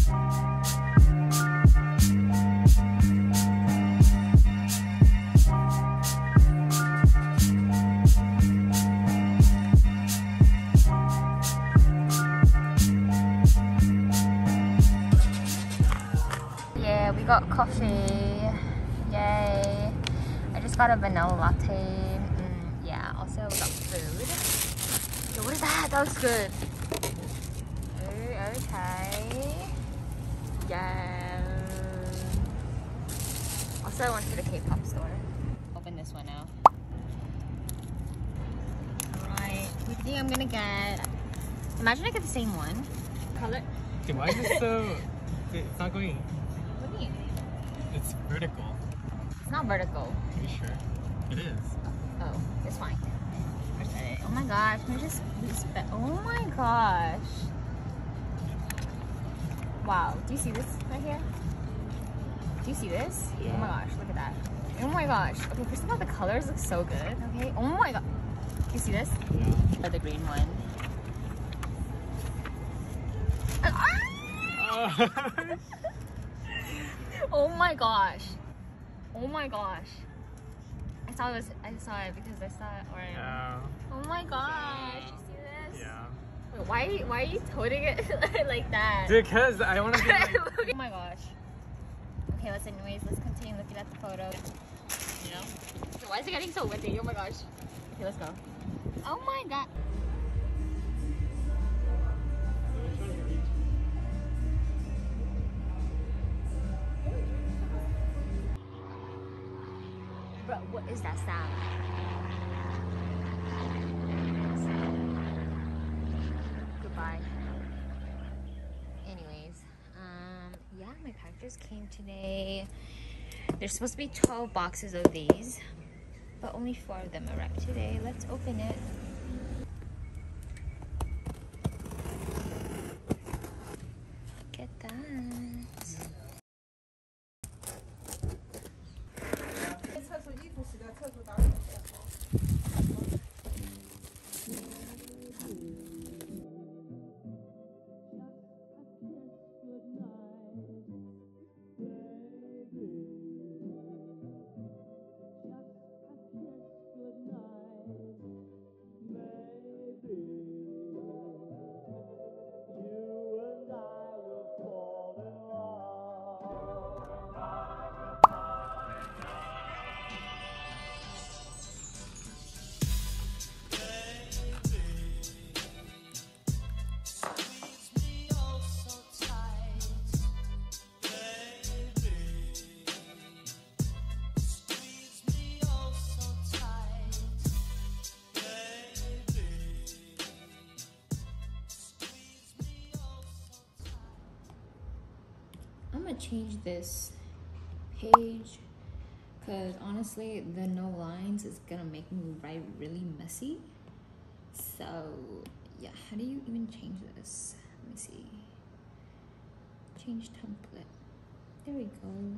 Yeah, we got coffee. Yay. I just got a vanilla latte. Yeah, also we got food. Yo, what is that? That looks good. Okay. Yeah. Also, I went to the K-pop store. Open this one now. Alright. What do you think I'm gonna get? Imagine I get the same one. Color. Okay, why is it so... It's not going... What do you mean? It's vertical. It's not vertical. Are you sure? It is. Oh, it's fine. Oh my gosh, can I just oh my gosh. Wow, do you see this right here? Do you see this? Yeah. Oh my gosh, look at that. Oh my gosh. Okay, first of all, the colors look so good. Okay, oh my god. Do you see this? Yeah. Or the green one. Oh my gosh. Oh my gosh. I saw it because I saw it orange. Yeah. Oh my gosh, you see this? Yeah. Wait, why are you toting it like that? Because I want to be like... Oh my gosh. Okay, let's continue looking at the photo. You know? So why is it getting so windy? Oh my gosh. Okay, let's go. Oh my god. Bro, what is that sound? Goodbye. Anyways, yeah, my package came today. There's supposed to be 12 boxes of these, but only 4 of them arrived today. Let's open it. Look at that. I'm gonna change this page because honestly the no lines is gonna make me write really messy. So yeah, how do you even change this? Let me see. Change template. There we go.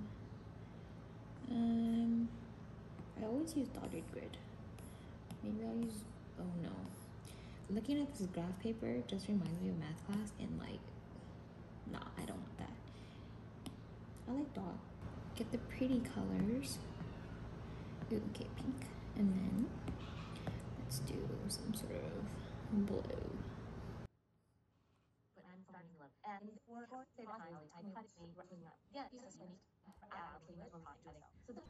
I always use dotted grid. Maybe I'll use, oh no. Looking at this graph paper just reminds me of math class and like, nah, I don't want that. I like dot. Get the pretty colors. Ooh, okay, pink. And then let's do some sort of blue. But I'm starting to love and for say I cut me roughly up. Yeah, it's just unique. So the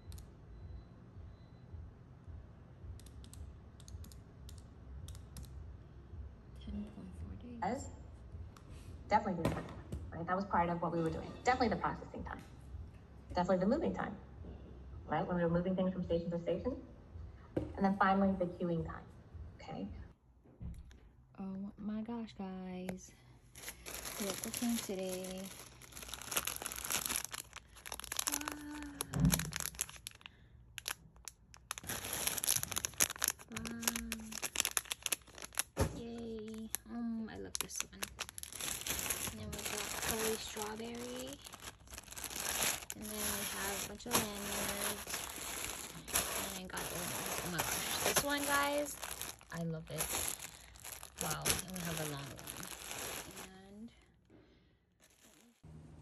as definitely the time, right? That was part of what we were doing. Definitely the processing time. Definitely the moving time, right? When we were moving things from station to station. And then finally the queuing time, okay? Oh my gosh, guys. We're cooking today. Yay. I love this one. And then we got curly strawberry. And then we have a bunch of lanyards. And I got oh my gosh. This one, guys, I love it. Wow, and we have a long one. And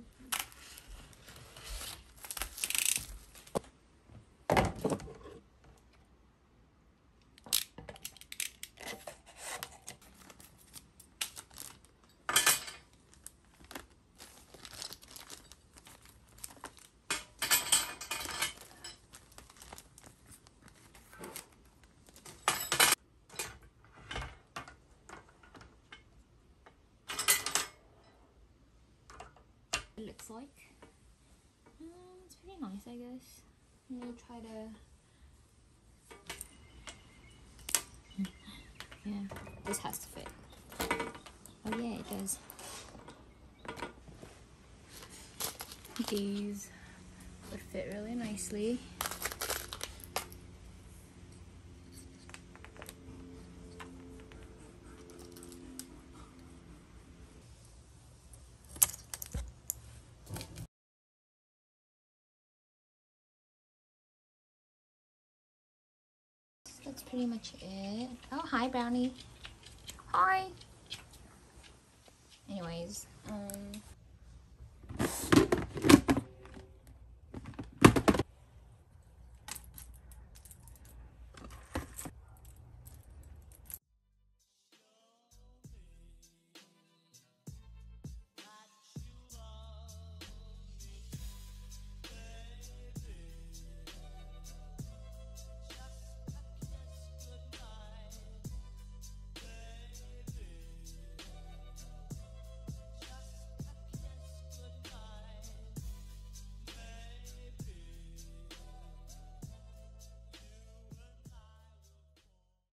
It looks like. It's pretty nice, I guess. I'm gonna try to. Yeah, this has to fit. Oh yeah, it does. These would fit really nicely. That's pretty much it. Oh, hi, Brownie. Hi. Anyways,